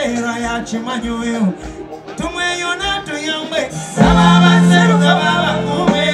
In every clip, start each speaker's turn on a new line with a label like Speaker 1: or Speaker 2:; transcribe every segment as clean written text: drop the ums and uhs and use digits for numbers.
Speaker 1: era ya chimanyo tumwe yona tuyambe sababa seru kababa kume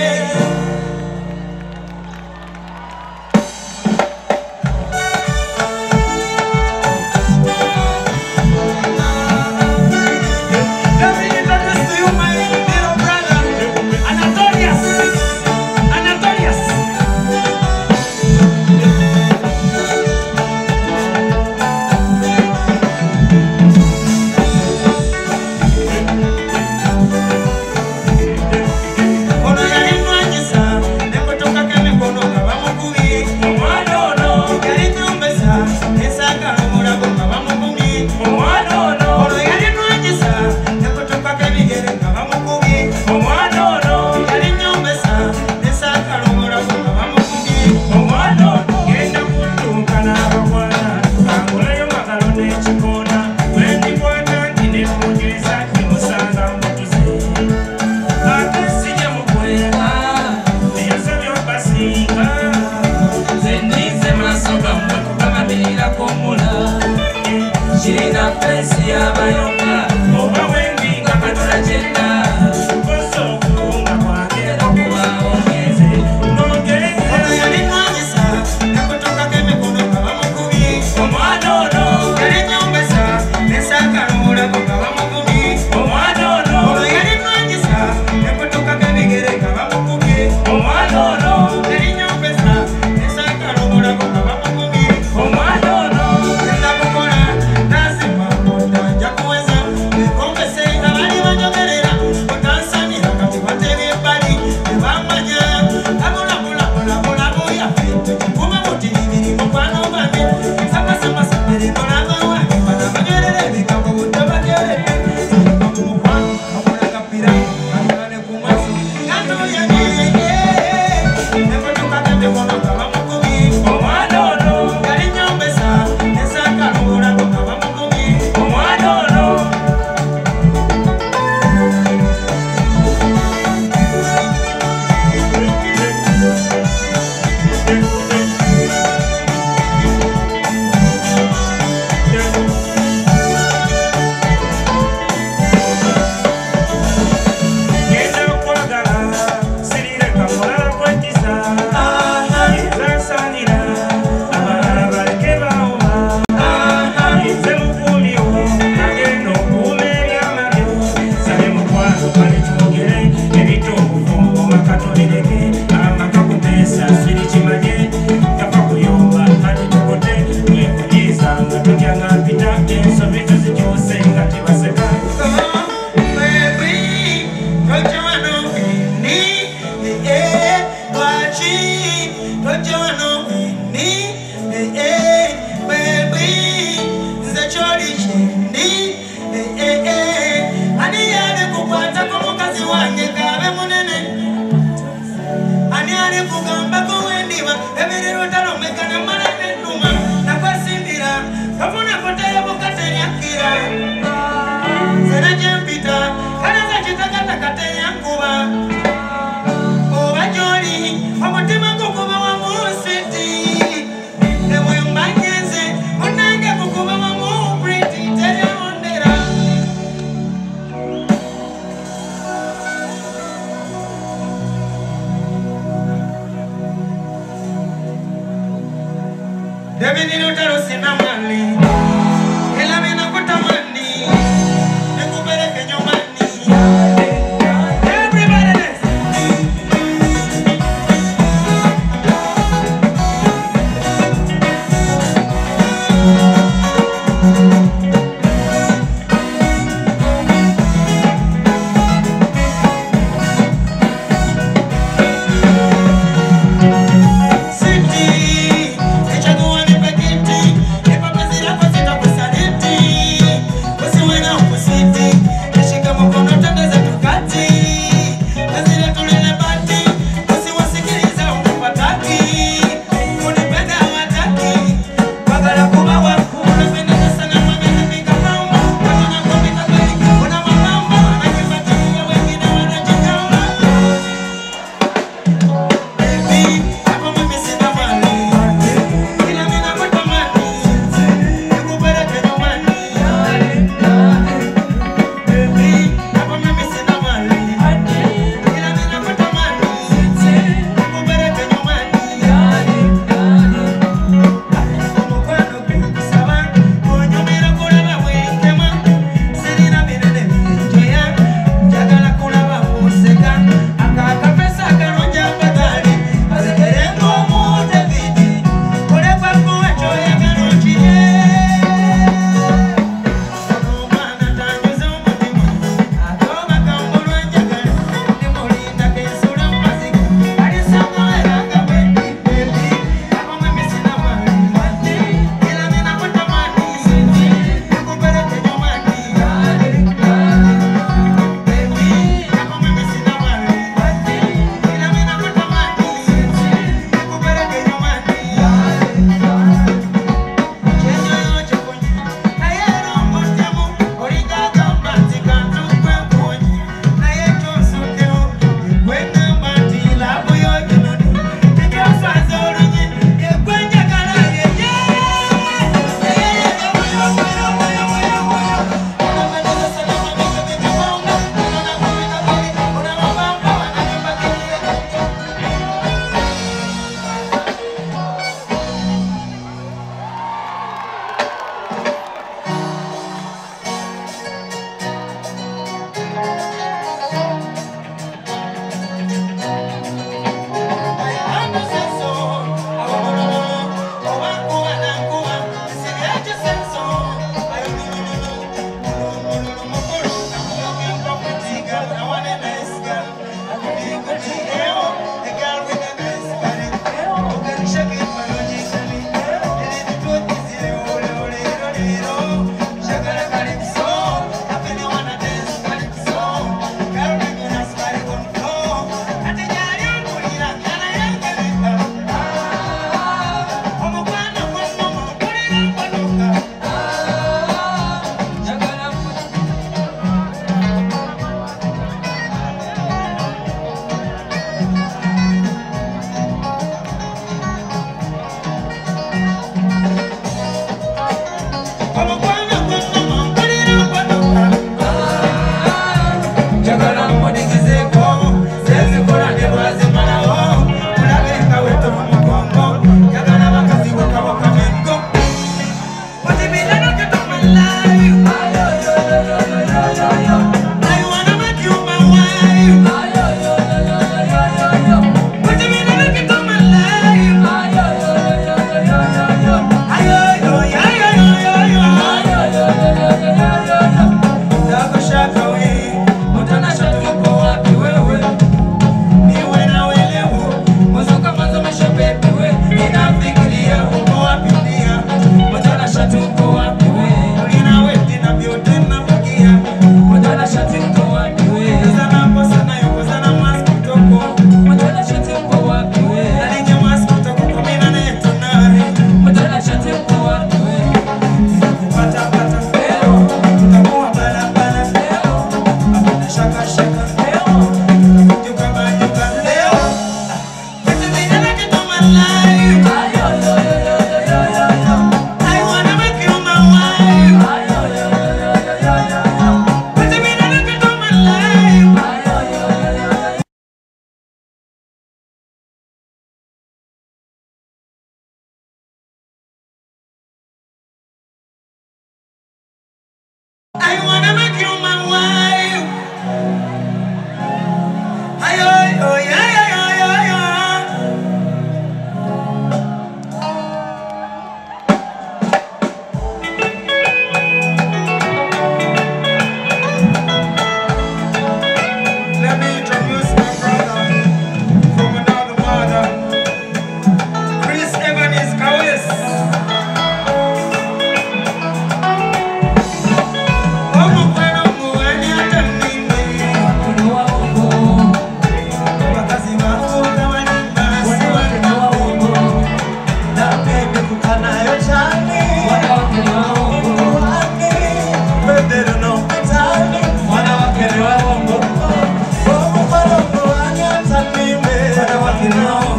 Speaker 1: Lutalo sinamani ela mena kutamani nikupeleke nyumbani everybody dance City, echa guani pekiti, epa pezira pasita pesaditi.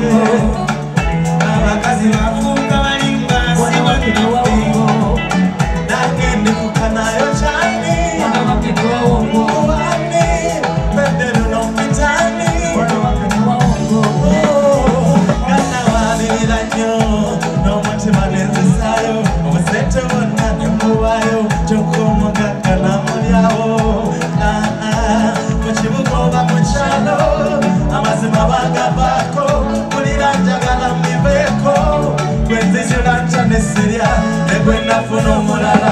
Speaker 1: abakazi bafuuka balimba si bannaffe nange ndikuka nayo kyani wani beddero n'ompitani gana wabirira nnyo n'omutima nenzisaayo obusente bonna ne mubayo kyokka omugagga namulyawo mu kibuga oba mu kyalo amazima bagavaako kulira njagala mbiveeko gwe nzijula ntya ne sirya ne gwe nafuna omulala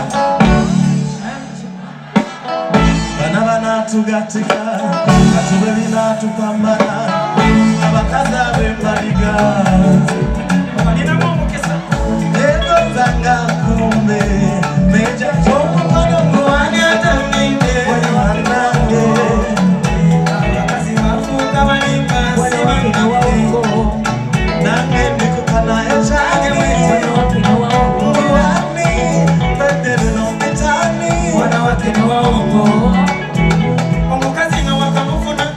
Speaker 1: bana banaatugatika kati bwe binaatupambana abakazi ab'embaliga balinamu omukisa egozanga kumbe meja omukono muwani ataminde wanange abakazi bafuuka balimba si bannaffe nange ndikuka nayo kyani wani beddero n'ompitani wanawake ne waongo omukazi nga wakamufuna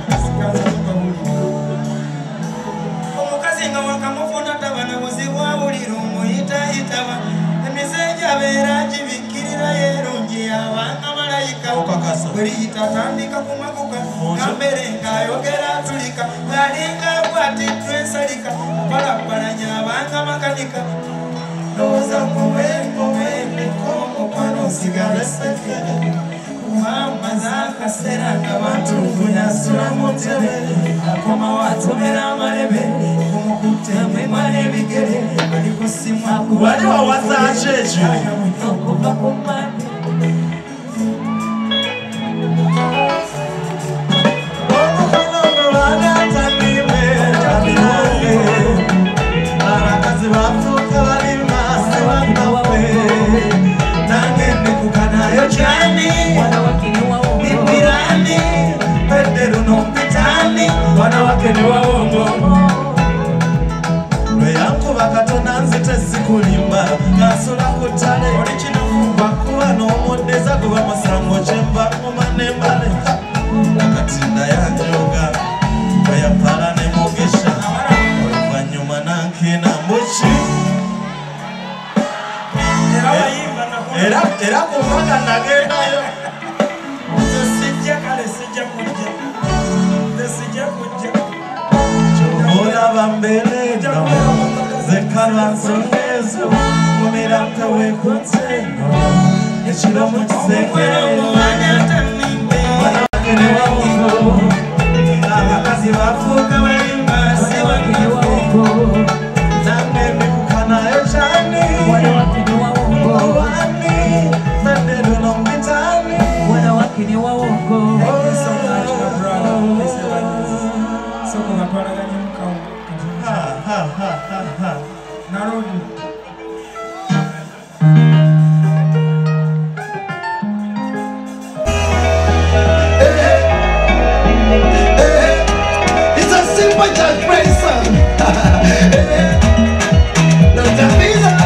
Speaker 1: omukazi nga wakamufuna taba na buzibu abulira omuyitayitaba emize gyabeera gibikkirira yerungi yabanga malayika bwe liyita tandika kumaguka kambere ng'ayogera atulika alinga bwatiddwa ensalika apalapalanya abanga makanika ndowooza muwemikomukwano osigala sekere mama zakaseera nga bantu kunyasula mu ntebe akomawo atomera amalebe kumukutte mwemala ebigere ali kusimwa wali wawasaki ekyo okuva ku mmande omukono mulwana atanime tabirange abakazi bafuuka balimba si bannaffe nange ndikuka nayo kyani Mipirani, beddero n'ompitani wanawake ne waongo lwe yankuba katona nzite sikulimba ngansula ku ttale bakuba n'omuddeza guba musango kyenva ngoma n'embale akatinda yanjoga bwe yapala ne mugisha oluvannyuma nankina mbuki era ku mpaka nagendayo olaba mbeleno zekala nsongezo mumira mpewekunze ekiro mu kisengero wanawake ne waongo abakazi bafuuka balimba si bannaffe nange ndikuka nayo kyani wani beddero n'ompitani wanawake ne waongo soko batwalaganye mukawo narodi
Speaker 2: It's a simple just praise song. Don't you feel that?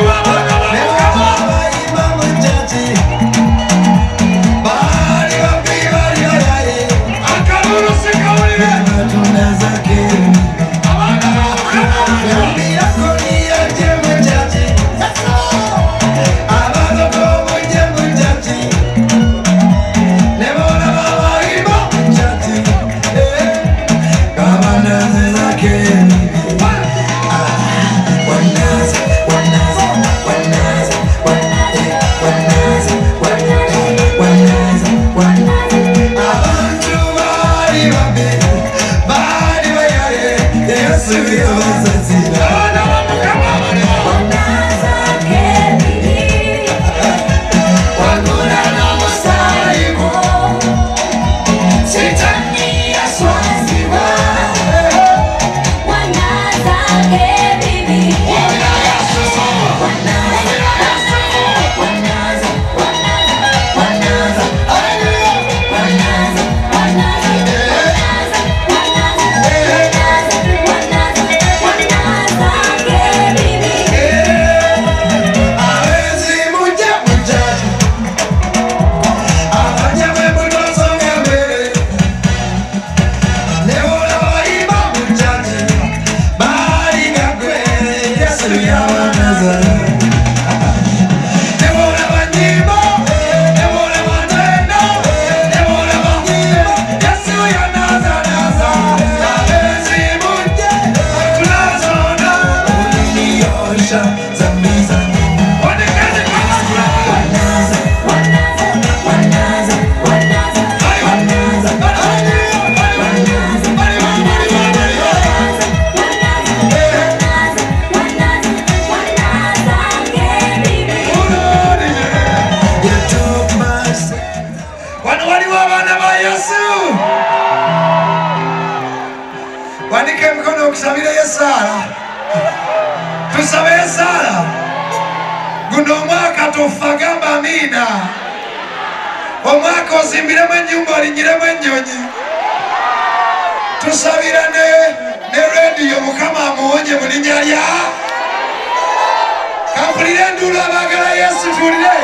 Speaker 2: Bye.
Speaker 1: abana ba Yesu wanike mkono kusabira Yesara tusabe Yesara guno mwaka tufagamba amina omwaka ozimbiremu ennyumba olinyiremu ennyonyi tusabirane ne rediyo Mukama amuwonye mu linnya lya kampulire enduulu abaagala Yesu tuwulire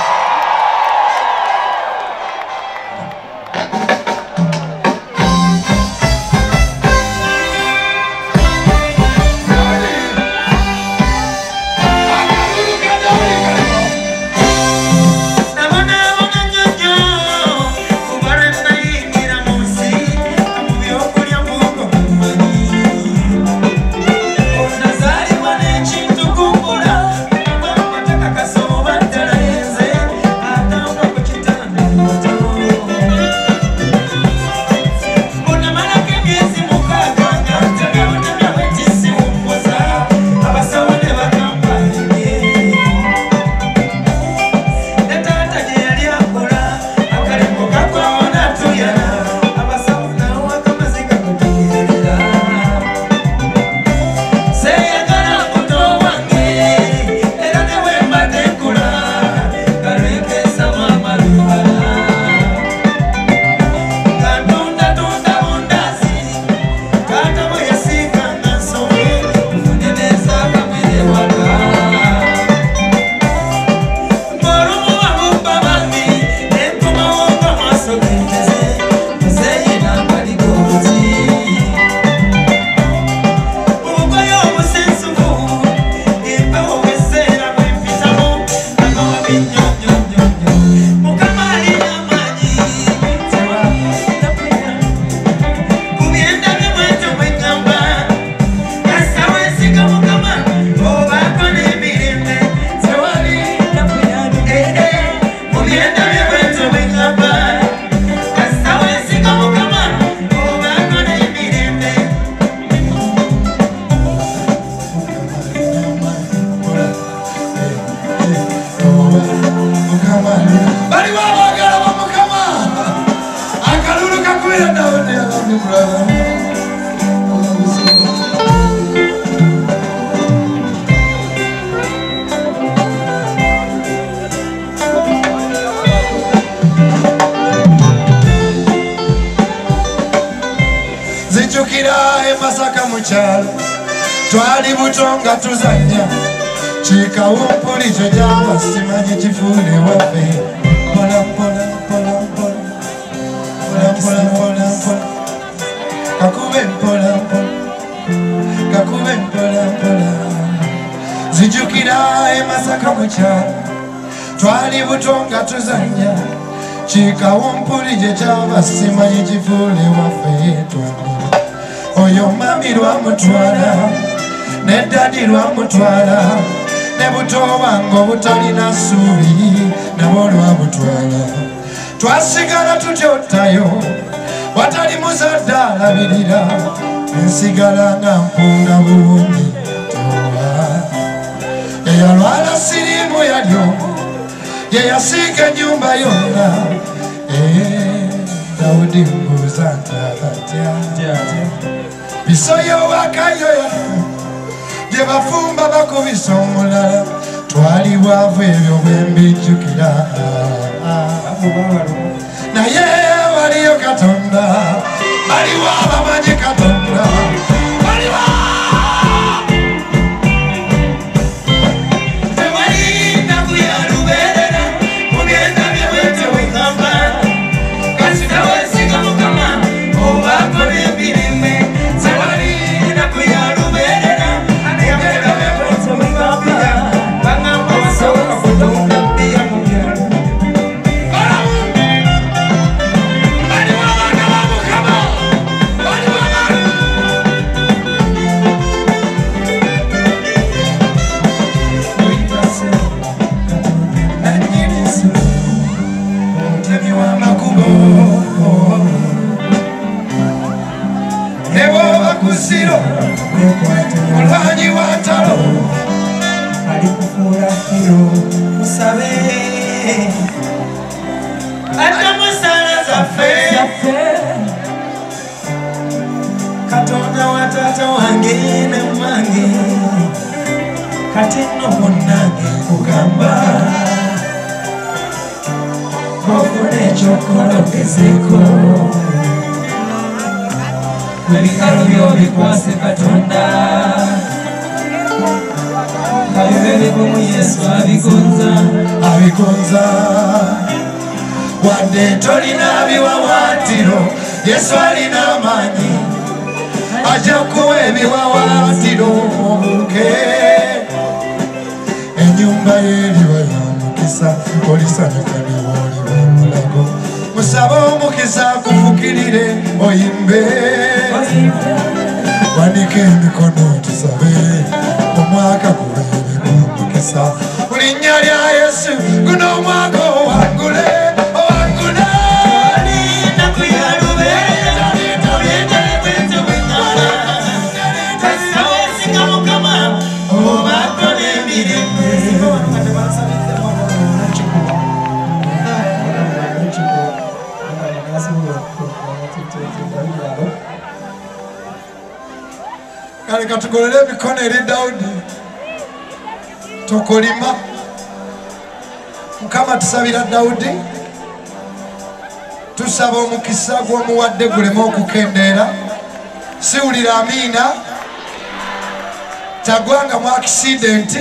Speaker 1: twali butonga tuzanya chikawumpuli chojawa simanyi chifune wafe pola pola pola pola pola pola pola pola kakube pola pola kakube pola pola zijukira Masaka mukyalo twali butonga tuzanya chikawumpuli chojawa simanyi chifune wafe oyo mami lwamutwala ne dadi lwamutwala ne buto bwange obutalina ssuubi nabo lwamutwala twasigala tutyotayo watali muzadde alabirira nsigala nga mpunga bulungi towa eyalwala siriimu yalyo yeyasiika ennyumba yonna Dawudi mbuuza ntaatya bisoyo wakayoya gye bafumba bakubisa omulala twali bwavu ebyo bwe mbijjukira naye waliyo Katonda baliwo abamanyi Katonda baliwo tewali nnaku ya lubeerera mugenda byewete wekamba kasita weesiga Mukama obaako n'ebirime tewali nnaku ya lubeerera mugenda byewete wekamba bagamba wasobola kutonda bbiya mu byalo baliwo abaana ba Mukama baliwo omutemi w'amakubo ne bw'oba ku ssiro mulwanyi wa ntalo alikufuula kiro musabe addamu esaala zaffe Katonda wa taata wange ne mmange kati nno munnange nkugamba ofuna ekyokola ogezeeko ebikalo byo bikwase Katonda kabibe bigumu Yesu abigonza wadde tolina biwawaatiro Yesu alina amaanyi ajja kuwa ebiwawaatiro obuke ennyumba y'eriba ya mukisa olisanyuka ne bw'oliba mulago musaba omukisa akufukirire oyimbe wanike emikono tusabe omwaka gubeere gw'omukisa mu linnya lya Yesu guno omwaka owangule kale katugolere emikono eri Dawudi tokolima Mukama tusabira Dawudi tusaba omukisa gw'omuwadde guleme okukendeera siwulira amiina tagwanga mu accident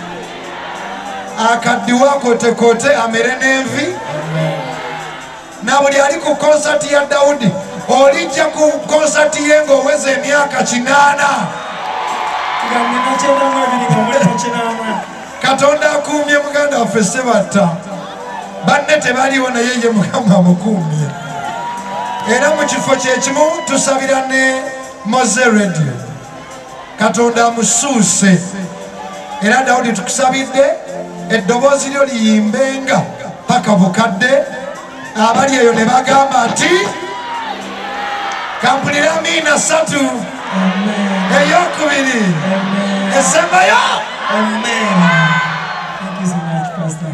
Speaker 1: akaddiwa kotekote amere n'envi na buli ali ku konsati ya Dawudi olijja ku konsati ye ng'oweza emyaka 8 Katonda akuumye muganda waffe Sebatta banne tebaliwo naye ye Mukama amukuumye era mu kifo kyekimu tusabira ne Moze Radio Katonda amusuuse era Dawudi tukusabidde eddoboozi lyo liyimbenga paka bukadde abali eyo ne bagamba nti kampulira amiina 3 eyokubiri esembayo amen. Thank you so much, Pastor.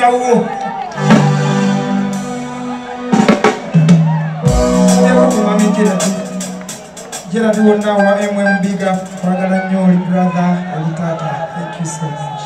Speaker 1: yawo Jela tuona wa MM big up Kwagala Nyoli brother Lutata. Thank you so much.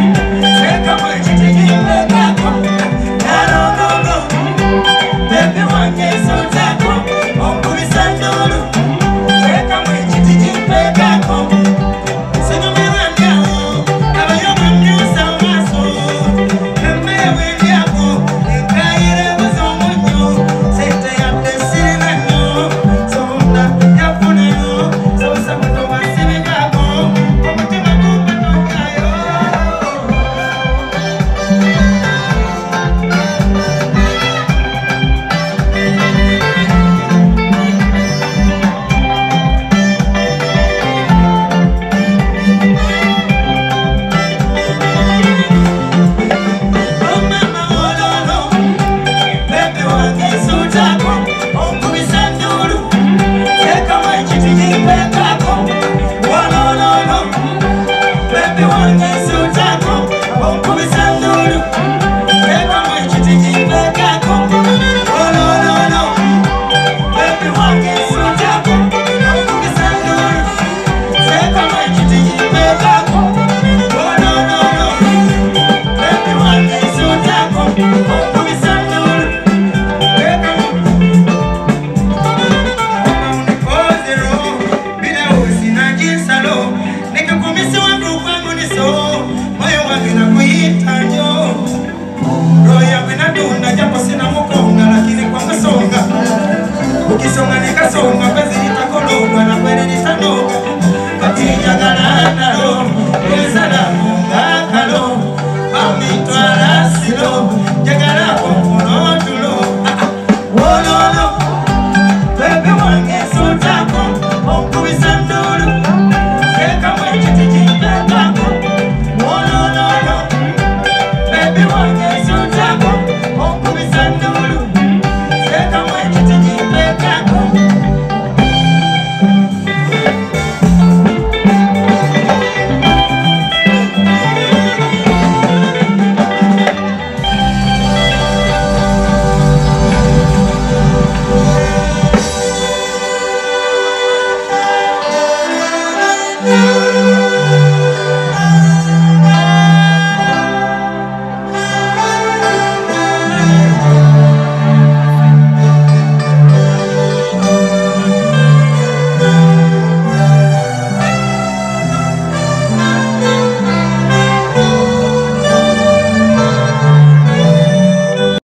Speaker 1: Baby,